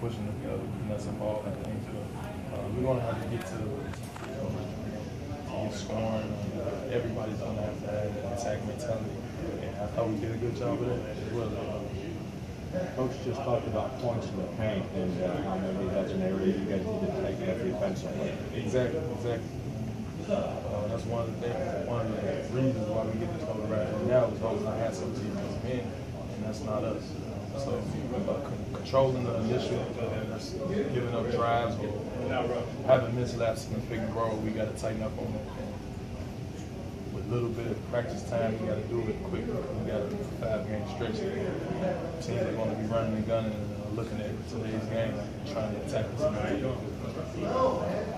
pushing the nuts and ball. I think we're going to have to get to get scoring. Everybody's going to have an attack mentality. And I thought we did a good job of that as well. Coach just talked about points in the paint, and how maybe that's an area you guys need to take up defensively. Exactly. That's one of the reasons why we get this over right now is because I had some defensive men, and that's not us. So controlling the initial, giving up drives, or having mislaps in the pick and roll, we got to tighten up on that. With a little bit of practice time, we got to do it quick. We got a 5-game stretch. Teams are going to be running and gunning and looking at today's game, trying to attack us.